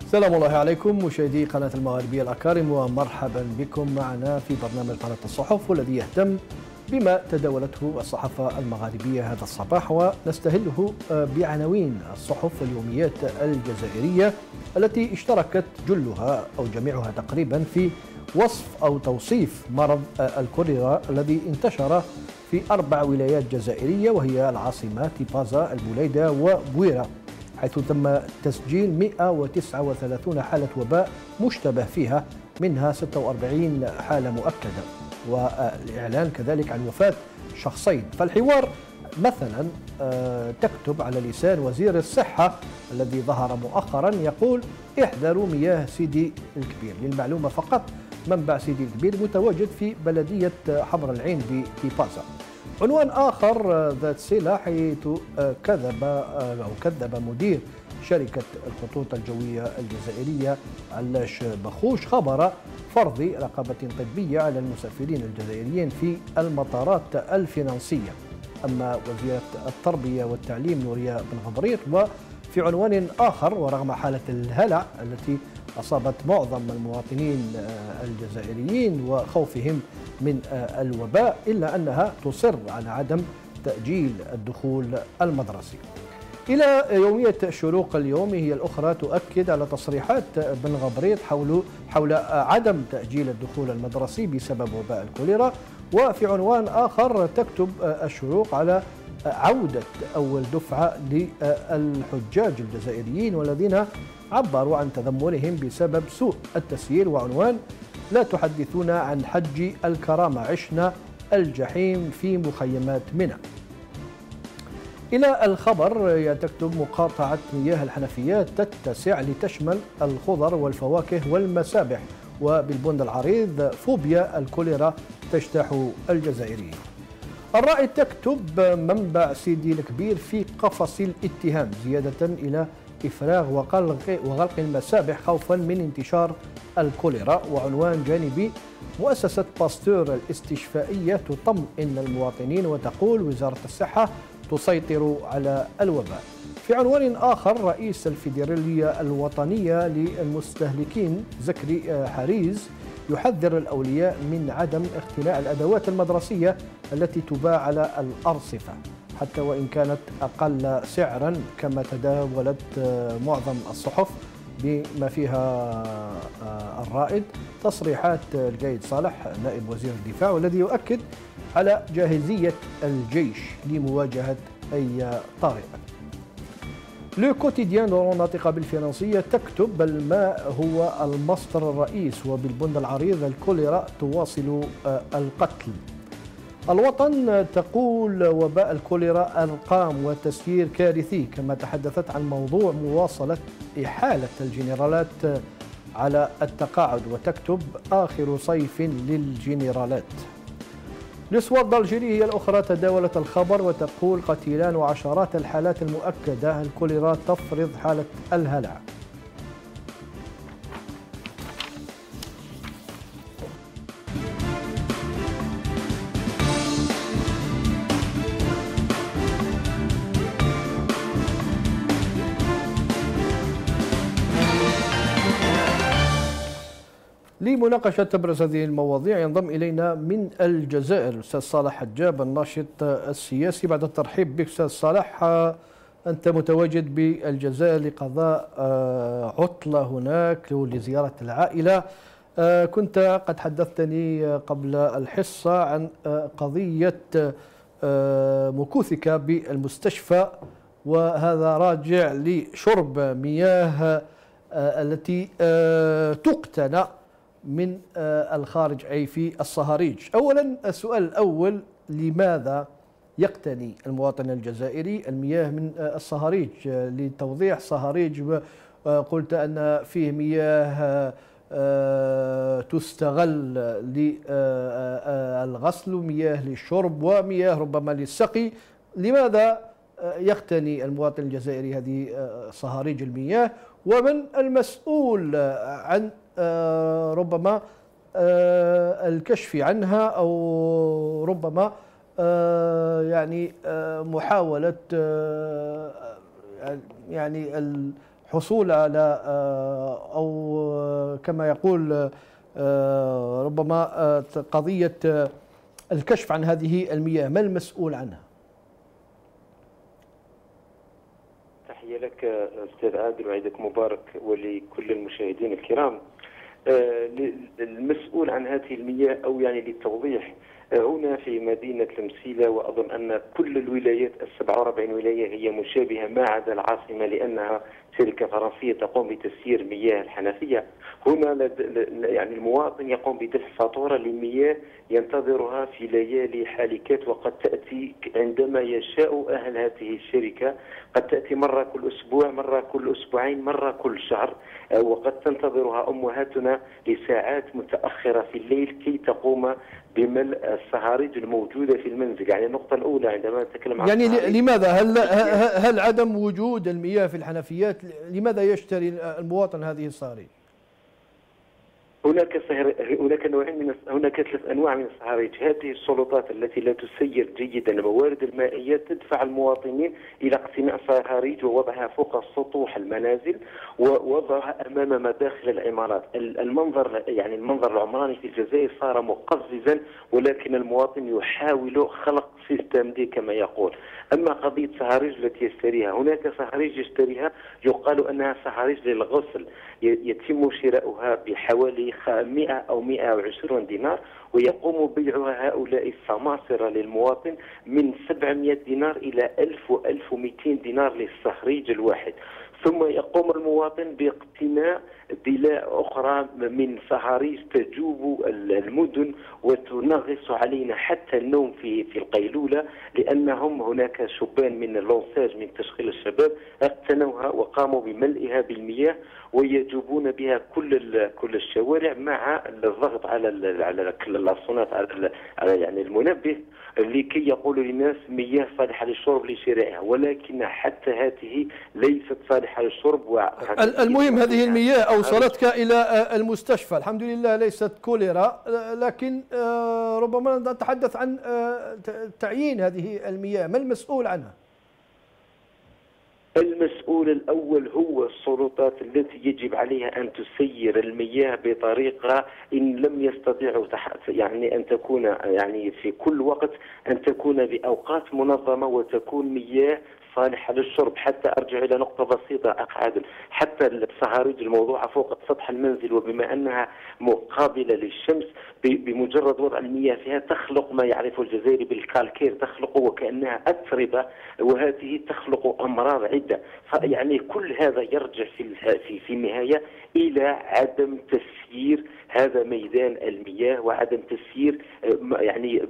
سلام الله عليكم مشاهدي قناة المغاربية الأكارم، ومرحبا بكم معنا في برنامج قناة الصحف، والذي يهتم بما تداولته الصحافة المغاربية هذا الصباح، ونستهله بعناوين الصحف واليوميات الجزائرية التي اشتركت جلها أو جميعها تقريبا في وصف أو توصيف مرض الكوليرا الذي انتشر في 4 ولايات جزائرية، وهي العاصمة تيبازا، البوليدة وبويرة، حيث تم تسجيل 139 حالة وباء مشتبه فيها، منها 46 حالة مؤكدة، والإعلان كذلك عن وفاة شخصين. فالحوار مثلا تكتب على لسان وزير الصحة الذي ظهر مؤخرا يقول: احذروا مياه سيدي الكبير. للمعلومة فقط، منبع سيدي الكبير متواجد في بلدية حمر العين بتيبازا. عنوان آخر ذات صلة، حيث كذب مدير شركة الخطوط الجوية الجزائرية علاش بخوش خبر فرض رقابة طبية على المسافرين الجزائريين في المطارات الفرنسية. أما وزيرة التربية والتعليم نوريا بن غبريط، وفي عنوان آخر، ورغم حالة الهلع التي أصابت معظم المواطنين الجزائريين وخوفهم من الوباء، إلا أنها تصر على عدم تأجيل الدخول المدرسي. إلى يومية الشروق اليوم هي الأخرى تؤكد على تصريحات بن غبريط حول عدم تأجيل الدخول المدرسي بسبب وباء الكوليرا. وفي عنوان آخر تكتب الشروق على عودة أول دفعة للحجاج الجزائريين والذين عبروا عن تذمرهم بسبب سوء التسيير، وعنوان: لا تحدثونا عن حج الكرامة، عشنا الجحيم في مخيمات منى. إلى الخبر تكتب: مقاطعة مياه الحنفيات تتسع لتشمل الخضر والفواكه والمسابح. وبالبند العريض: فوبيا الكوليرا تجتاح الجزائريين. الرائد تكتب: منبع سيدي الكبير في قفص الاتهام، زيادة إلى إفراغ وغلق المسابح خوفا من انتشار الكوليرا. وعنوان جانبي: مؤسسة باستور الاستشفائية تطمئن المواطنين وتقول وزارة الصحة تسيطر على الوباء. في عنوان آخر، رئيس الفيدرالية الوطنية للمستهلكين زكري حريز يحذر الأولياء من عدم اقتناء الأدوات المدرسية التي تباع على الأرصفة حتى وإن كانت أقل سعرا، كما تداولت معظم الصحف بما فيها الرائد تصريحات القايد صالح نائب وزير الدفاع، والذي يؤكد على جاهزية الجيش لمواجهة أي طارئة. لو كوتيديان ناطقة بالفرنسية تكتب: الماء هو المصدر الرئيس. وبالبند العريض: الكوليرا تواصل القتل. الوطن تقول: وباء الكوليرا أرقام وتسيير كارثي، كما تحدثت عن موضوع مواصلة إحالة الجنرالات على التقاعد، وتكتب: آخر صيف للجنرالات. الأسود الجيري هي الأخرى تداولت الخبر وتقول: قتيلان وعشرات الحالات المؤكدة، الكوليرا تفرض حالة الهلع. لمناقشة أبرز هذه المواضيع ينضم إلينا من الجزائر الأستاذ صالح حجاب، الناشط السياسي. بعد الترحيب بك أستاذ صالح، أنت متواجد بالجزائر لقضاء عطلة هناك لزيارة العائلة. كنت قد حدثتني قبل الحصة عن قضية مكوثك بالمستشفى، وهذا راجع لشرب مياه التي تقتنى من الخارج، أي في الصهاريج. أولا، السؤال الأول: لماذا يقتني المواطن الجزائري المياه من الصهاريج؟ لتوضيح، صهاريج قلت أن فيه مياه تستغل للغسل ومياه للشرب ومياه ربما للسقي. لماذا يقتني المواطن الجزائري هذه صهاريج المياه؟ ومن المسؤول عن ربما الكشف عنها، أو ربما يعني محاولة يعني حصول على أو كما يقول ربما قضية الكشف عن هذه المياه، ما المسؤول عنها؟ تحية لك أستاذ عادل وعيدك مبارك ولكل المشاهدين الكرام. المسؤول عن هذه المياه أو يعني للتوضيح، هنا في مدينة المسيلة، وأظن أن كل الولايات 47 ولاية هي مشابهة ما عدا العاصمة لأنها شركة فرنسية تقوم بتسيير مياه الحنفية. هنا يعني المواطن يقوم بدفع فاتورة لمياه ينتظرها في ليالي حالكات، وقد تأتي عندما يشاء أهل هذه الشركة، قد تأتي مرة كل أسبوع، مرة كل أسبوعين، مرة كل شهر، وقد تنتظرها أمهاتنا لساعات متأخرة في الليل كي تقوم بملء الصهاريج الموجودة في المنزل. يعني النقطة الأولى عندما نتكلم عن يعني لماذا هل عدم وجود المياه في الحنفيات لماذا يشتري المواطن هذه الصهاريج؟ هناك ثلاث انواع من الصهاريج. هذه السلطات التي لا تسير جيدا الموارد المائيه تدفع المواطنين الى اقتناء صهاريج ووضعها فوق سطوح المنازل ووضعها امام مداخل العمارات. المنظر العمراني في الجزائر صار مقززا، ولكن المواطن يحاول خلق سيستم دي كما يقول. اما قضيه صهاريج التي يشتريها، هناك صهاريج يشتريها يقال انها صهاريج للغسل، يتم شراؤها بحوالي 100 أو 120 دينار، ويقوم بيعها هؤلاء السماسرة للمواطن من 700 دينار إلى 1000 و 1200 دينار للصهريج الواحد. ثم يقوم المواطن باقتناء ضلاع أخرى من صهاريج تجوب المدن وتنغص علينا حتى النوم في القيلولة، لأنهم هناك شبان من اللونساج من تشغيل الشباب اقتنوها وقاموا بملئها بالمياه ويجوبون بها كل الشوارع، مع الضغط على الاسطوانات على يعني المنبه لكي يقولوا للناس مياه صالحه للشرب لشرائها، ولكن حتى هذه ليست صالحه للشرب. المهم هذه المياه اوصلتك الى المستشفى، الحمد لله ليست كوليرا، لكن ربما نتحدث عن تعيين هذه المياه، ما المسؤول عنها؟ المسؤول الأول هو السلطات التي يجب عليها أن تسير المياه بطريقة إن لم يستطيعوا يعني أن تكون يعني في كل وقت أن تكون بأوقات منظمة وتكون مياه صالحة للشرب. حتى أرجع إلى نقطة بسيطة أخ عادل، حتى الصهاريج الموضوعة فوق سطح المنزل وبما أنها مقابلة للشمس، بمجرد وضع المياه فيها تخلق ما يعرفه الجزائري بالكالكير، تخلق وكأنها أتربة، وهذه تخلق أمراض عدة. يعني كل هذا يرجع في النهاية إلى عدم تسيير هذا ميدان المياه وعدم تسيير يعني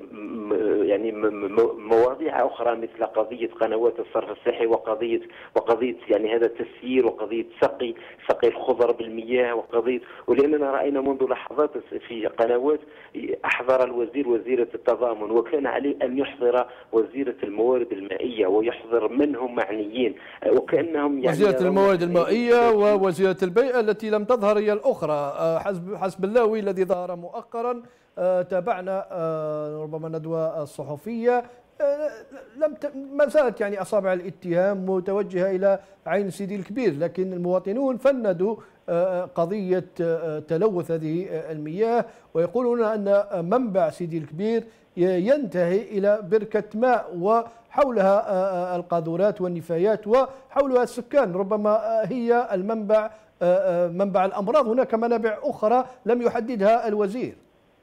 مواضيع أخرى مثل قضية قنوات الصرف الصحي وقضية يعني هذا التسيير وقضية سقي الخضر بالمياه ولأننا رأينا منذ لحظات في قنوات أحضر الوزير وزيرة التضامن، وكان عليه أن يحضر وزيرة الموارد المائية ويحضر من هم معنيين، وكأنهم يعني وزيرة الموارد المائية ووزيرة البيئة التي لم تظهر هي الأخرى حسب اللاوي الذي ظهر مؤخرا. تابعنا ربما الندوة الصحفية، ما زالت يعني أصابع الاتهام متوجهة إلى عين سيدي الكبير، لكن المواطنون فندوا قضية تلوث هذه المياه، ويقولون أن منبع سيدي الكبير ينتهي إلى بركة ماء وحولها القاذورات والنفايات وحولها السكان، ربما هي المنبع منبع الأمراض. هناك منابع أخرى لم يحددها الوزير.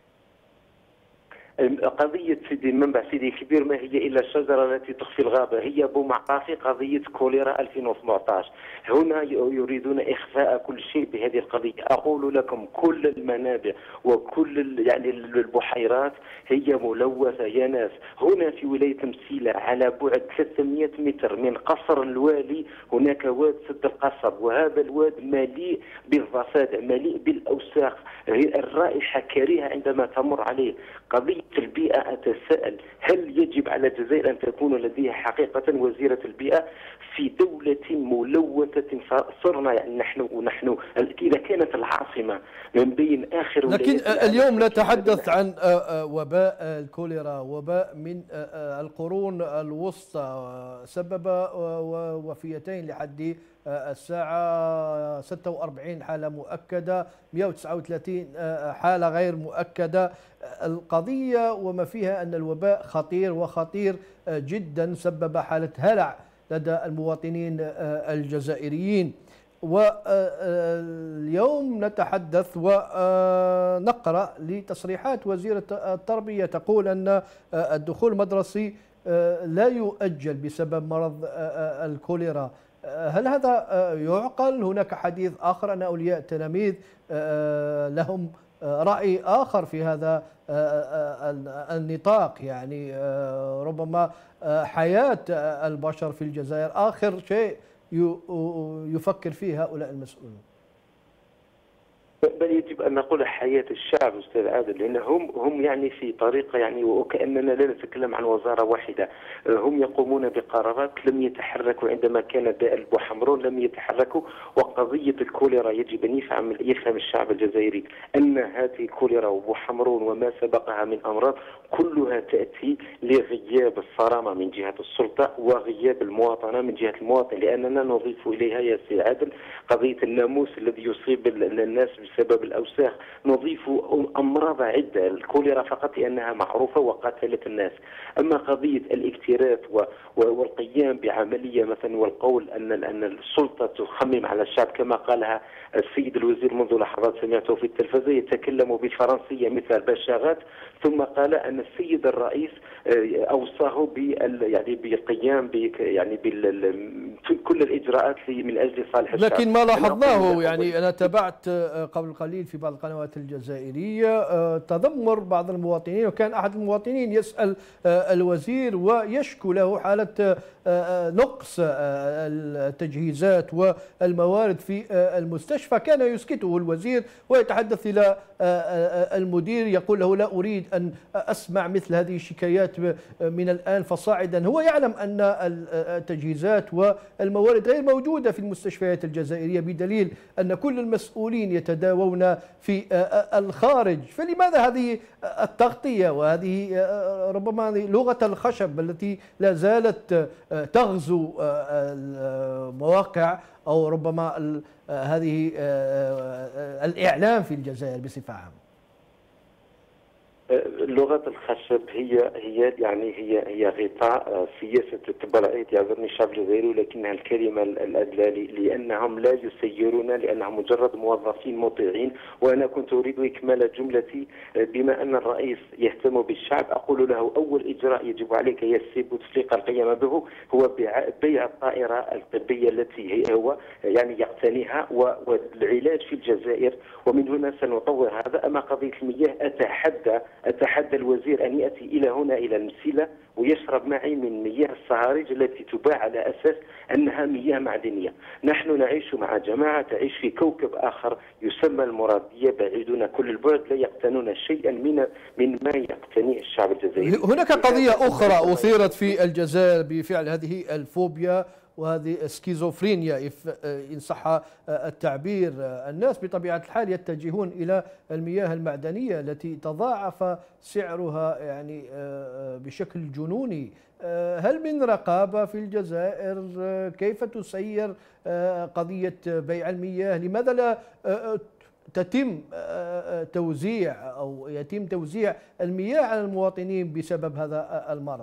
قضية منبع سيدي الكبير ما هي إلا الشجرة التي تخفي الغابة، هي بمعقاف قضية كوليرا 2017. هنا يريدون إخفاء كل شيء بهذه القضية. أقول لكم كل المنابع وكل يعني البحيرات هي ملوثة يا ناس. هنا في ولاية مسيلة على بعد 300 متر من قصر الوالي هناك واد سد القصر، وهذا الواد مليء بالضفادع، مليء بالأوساخ، الرائحة كريهة عندما تمر عليه. قضية في البيئة أتساءل هل يجب على الجزائر أن تكون لديها حقيقة وزيرة البيئة في دولة ملوثة صرنا؟ يعني نحن إذا كانت العاصمة من بين آخر لكن اليوم نتحدث عن وباء الكوليرا، وباء من القرون الوسطى سبب وفيتين لحد الساعة 46 حالة مؤكدة، 139 حالة غير مؤكدة. القضية وما فيها أن الوباء خطير وخطير جدا، سبب حالة هلع لدى المواطنين الجزائريين. واليوم نتحدث ونقرأ لتصريحات وزيرة التربية تقول أن الدخول المدرسي لا يؤجل بسبب مرض الكوليرا. هل هذا يعقل؟ هناك حديث آخر أن أولياء التلاميذ لهم رأي آخر في هذا النطاق، يعني ربما حياة البشر في الجزائر آخر شيء يفكر فيه هؤلاء المسؤولون. بل يجب أن نقول حياة الشعب أستاذ عادل، لأن هم يعني في طريقة، يعني وكأننا لا نتكلم عن وزارة واحدة. هم يقومون بقرارات لم يتحركوا عندما كان داء البوحمرون، لم يتحركوا. وقضية الكوليرا يجب أن يفهم الشعب الجزائري أن هذه الكوليرا وبوحمرون وما سبقها من أمراض كلها تأتي لغياب الصرامة من جهة السلطة وغياب المواطنة من جهة المواطن، لأننا نضيف إليها يا سي عادل قضية الناموس الذي يصيب الناس بسبب الأوساخ. نضيف أمراض عدة، الكوليرا فقط لأنها معروفة وقاتلت الناس. أما قضية الاكتراث والقيام بعملية مثلا والقول أن السلطة تخمم على الشعب كما قالها السيد الوزير منذ لحظات سمعته في التلفزة يتكلم بالفرنسية مثل البشاغات، ثم قال أن السيد الرئيس أوصاه يعني بالقيام يعني كل الإجراءات من أجل صالح الشعب. لكن ما لاحظناه، يعني أنا تابعت قبل قليل في بعض القنوات الجزائرية تذمر بعض المواطنين، وكان أحد المواطنين يسأل الوزير ويشكو له حالة نقص التجهيزات والموارد في المستشفى، كان يسكته الوزير ويتحدث إلى المدير يقول له لا أريد أن أسمع مثل هذه الشكايات من الآن فصاعدا. هو يعلم أن التجهيزات والموارد غير موجودة في المستشفيات الجزائرية، بدليل أن كل المسؤولين يتداوون في الخارج. فلماذا هذه التغطية وهذه ربما لغة الخشب التي لا زالت تغزو المواقع أو ربما هذه الإعلام في الجزائر بصفة عامة؟ لغة الخشب هي غطاء سياسة التبرعات، يعذرني الشعب الجزائري، ولكنها الكلمة الأدلى لأنهم لا يسيرون، لأنهم مجرد موظفين مطيعين. وأنا كنت أريد إكمال جملتي. بما أن الرئيس يهتم بالشعب أقول له أول إجراء يجب عليك يا سي بوتفليقة القيام به هو بيع الطائرة الطبية التي هو يعني يقتنيها والعلاج في الجزائر، ومن هنا سنطور هذا. أما قضية المياه أتحدى الوزير أن يأتي إلى هنا إلى المسيلة ويشرب معي من مياه الصهاريج التي تباع على أساس أنها مياه معدنية. نحن نعيش مع جماعة تعيش في كوكب آخر يسمى المرادية، بعيدون كل البعد، لا يقتنون شيئا من ما يقتنيه الشعب الجزائري. هناك قضية أخرى أثيرت في الجزائر بفعل هذه الفوبيا وهذه سكيزوفرينيا إن صح التعبير. الناس بطبيعة الحال يتجهون إلى المياه المعدنية التي تضاعف سعرها يعني بشكل جنوني. هل من رقابة في الجزائر؟ كيف تسير قضية بيع المياه؟ لماذا لا تتم توزيع أو يتم توزيع المياه على المواطنين بسبب هذا المرض؟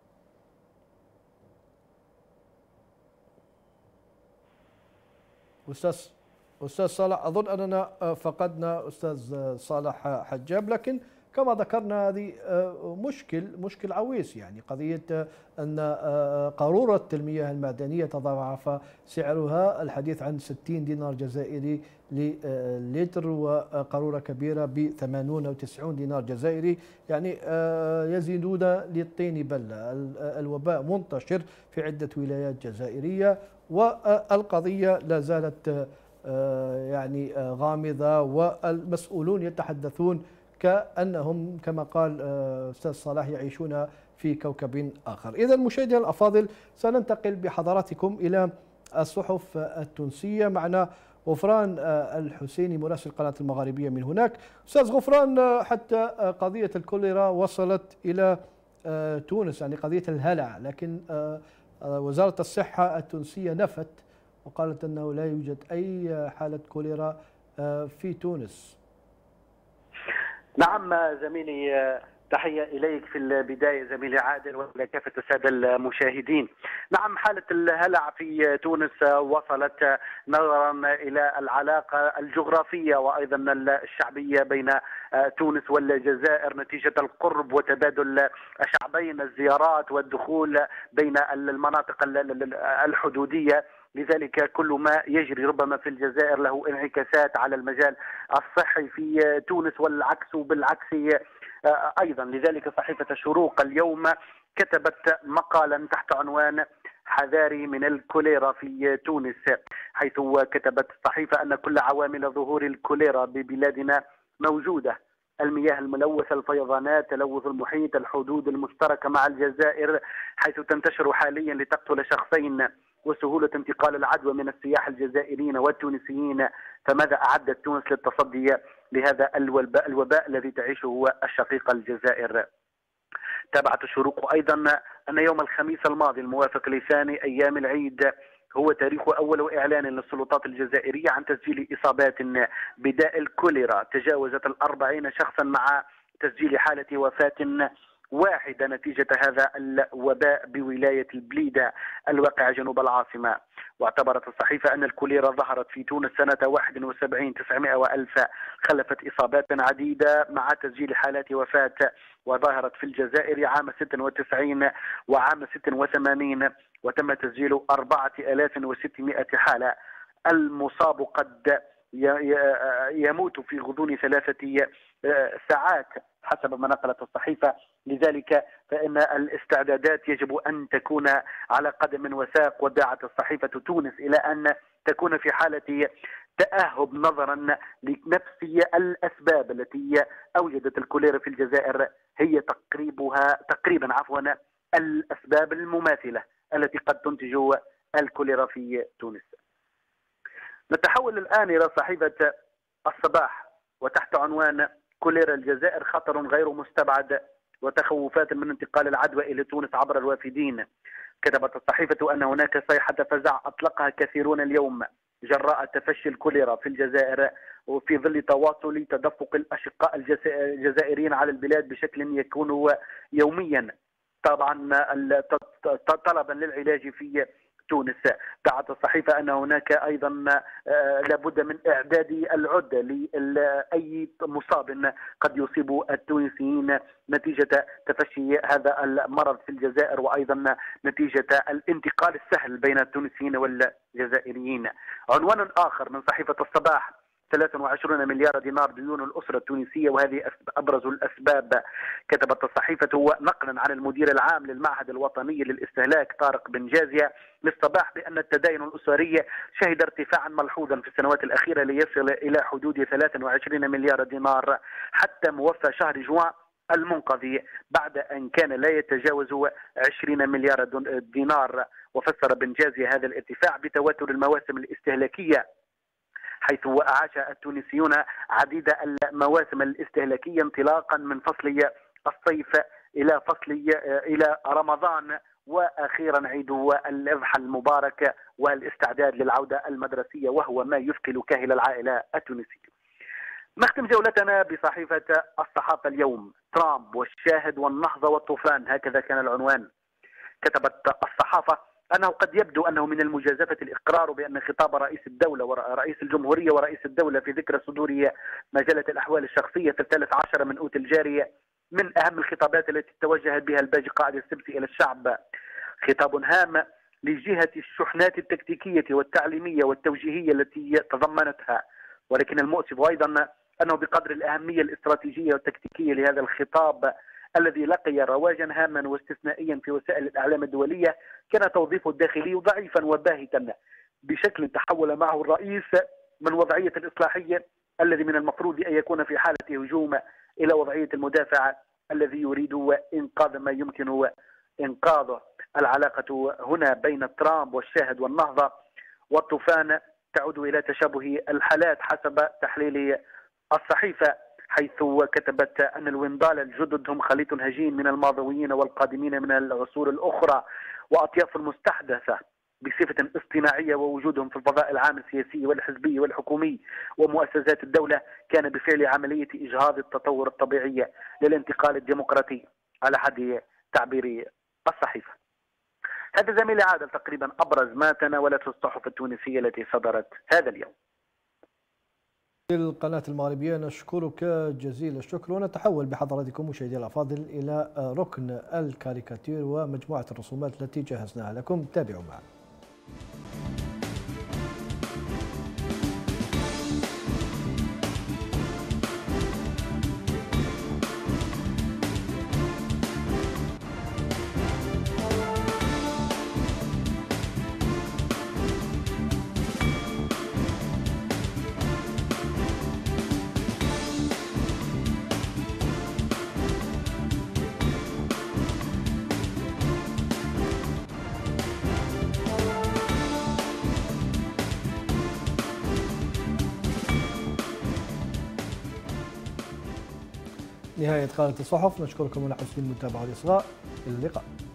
أستاذ صالح، أظن أننا فقدنا أستاذ صالح حجاب، لكن كما ذكرنا هذه مشكل عويص، يعني قضية أن قارورة المياه المعدنية تضاعف سعرها، الحديث عن 60 دينار جزائري للتر، وقارورة كبيرة ب 80 أو 90 دينار جزائري، يعني يزيدون للطين بلة. الوباء منتشر في عدة ولايات جزائرية، والقضية لا زالت يعني غامضة، والمسؤولون يتحدثون كأنهم كما قال أستاذ صلاح يعيشون في كوكب آخر. إذا مشاهدينا الأفاضل، سننتقل بحضراتكم إلى الصحف التونسية. معنا غفران الحسيني مراسل قناة المغاربية من هناك. أستاذ غفران، حتى قضية الكوليرا وصلت إلى تونس، يعني قضية الهلع، لكن وزارة الصحة التونسية نفت وقالت أنه لا يوجد أي حالة كوليرا في تونس. نعم زميلي، تحية إليك في البداية زميلي عادل وإلى كافة السادة المشاهدين. نعم، حالة الهلع في تونس وصلت نظرا إلى العلاقة الجغرافية وأيضا الشعبية بين تونس والجزائر نتيجة القرب وتبادل الشعبين، الزيارات والدخول بين المناطق الحدودية. لذلك كل ما يجري ربما في الجزائر له انعكاسات على المجال الصحي في تونس والعكس بالعكس أيضا. لذلك صحيفة الشروق اليوم كتبت مقالا تحت عنوان حذاري من الكوليرا في تونس، حيث كتبت الصحيفة أن كل عوامل ظهور الكوليرا ببلادنا موجودة: المياه الملوثة، الفيضانات، تلوث المحيط، الحدود المشتركة مع الجزائر حيث تنتشر حاليا لتقتل شخصين، وسهولة انتقال العدوى من السياح الجزائريين والتونسيين. فماذا أعدت تونس للتصدي لهذا الوباء الذي تعيشه الشقيقة الجزائر؟ تابعت الشروق أيضا أن يوم الخميس الماضي الموافق لثاني أيام العيد هو تاريخ أول إعلان للسلطات الجزائرية عن تسجيل إصابات بداء الكوليرا تجاوزت 40 شخصا، مع تسجيل حالة وفاة واحدة نتيجة هذا الوباء بولاية البليدة الواقعة جنوب العاصمة. واعتبرت الصحيفة أن الكوليرا ظهرت في تونس سنة 71 900 وألف، خلفت إصابات عديدة مع تسجيل حالات وفاة، وظهرت في الجزائر عام 96 وعام 86 وتم تسجيل 4600 حالة. المصاب قد يموت في غضون 3 ساعات حسب ما نقلت الصحيفة. لذلك فإن الاستعدادات يجب أن تكون على قدم وساق، ودعت الصحيفة تونس إلى أن تكون في حالة تأهب نظرا لنفس الأسباب التي أوجدت الكوليرا في الجزائر، هي تقريبا الأسباب المماثلة التي قد تنتج الكوليرا في تونس. نتحول الآن إلى صحيفة الصباح وتحت عنوان كوليرا الجزائر خطر غير مستبعد وتخوفات من انتقال العدوى إلى تونس عبر الوافدين. كتبت الصحيفة أن هناك صيحة فزع أطلقها كثيرون اليوم جراء تفشي الكوليرا في الجزائر، وفي ظل تواصل تدفق الأشقاء الجزائريين على البلاد بشكل يكون يوميا، طبعا طلبا للعلاج في تونس. دعت الصحيفة أن هناك أيضا لابد من إعداد العدة لأي مصاب قد يصيب التونسيين نتيجة تفشي هذا المرض في الجزائر، وأيضا نتيجة الانتقال السهل بين التونسيين والجزائريين. عنوان آخر من صحيفة الصباح: 23 مليار دينار ديون الأسرة التونسية وهذه أبرز الأسباب. كتبت الصحيفة نقلا عن المدير العام للمعهد الوطني للاستهلاك طارق بن جازية للصباح بأن التدين الأسري شهد ارتفاعا ملحوظا في السنوات الأخيرة ليصل إلى حدود 23 مليار دينار حتى موفى شهر جوان المنقضي، بعد أن كان لا يتجاوز 20 مليار دينار. وفسر بن جازية هذا الارتفاع بتواتر المواسم الاستهلاكية، حيث عاش التونسيون عديد المواسم الاستهلاكية انطلاقا من فصل الصيف إلى رمضان، وأخيرا عيد الأضحى المبارك والاستعداد للعودة المدرسية، وهو ما يثقل كاهل العائلة التونسية. نختم جولتنا بصحيفة الصحافة اليوم: ترامب والشاهد والنهضة والطوفان، هكذا كان العنوان. كتبت الصحافة أنه قد يبدو أنه من المجازفة الإقرار بأن خطاب رئيس الدولة ورئيس الجمهورية ورئيس الدولة في ذكرى صدور مجلة الأحوال الشخصية في 13 من أوت الجارية من أهم الخطابات التي توجهت بها الباجي قائد السبسي إلى الشعب. خطاب هام لجهة الشحنات التكتيكية والتعليمية والتوجيهية التي تضمنتها، ولكن المؤسف أيضا أنه بقدر الأهمية الاستراتيجية والتكتيكية لهذا الخطاب الذي لقي رواجا هاما واستثنائيا في وسائل الإعلام الدولية، كان توظيفه الداخلي ضعيفا وباهتا بشكل تحول معه الرئيس من وضعية الإصلاحية الذي من المفروض أن يكون في حالة هجوم إلى وضعية المدافع الذي يريد إنقاذ ما يمكن إنقاذه. العلاقة هنا بين ترامب والشاهد والنهضة والطوفان تعود إلى تشابه الحالات حسب تحليل الصحيفة، حيث كتبت أن الويندال الجدد هم خليط هجين من الماضويين والقادمين من العصور الأخرى وأطياف المستحدثة بصفة اصطناعية، ووجودهم في الفضاء العام السياسي والحزبي والحكومي ومؤسسات الدولة كان بفعل عملية إجهاض التطور الطبيعي للانتقال الديمقراطي على حد تعبير الصحيفة. هذا زميلي عادل تقريبا أبرز ما تناولته الصحف التونسية التي صدرت هذا اليوم. القناة المغربية نشكرك جزيل الشكر، ونتحول بحضراتكم مشاهدي الأفاضل إلى ركن الكاريكاتير ومجموعة الرسومات التي جهزناها لكم. تابعوا معنا. نهاية قناة الصحف، نشكركم على حسن المتابعة والإصغاء. إلى اللقاء.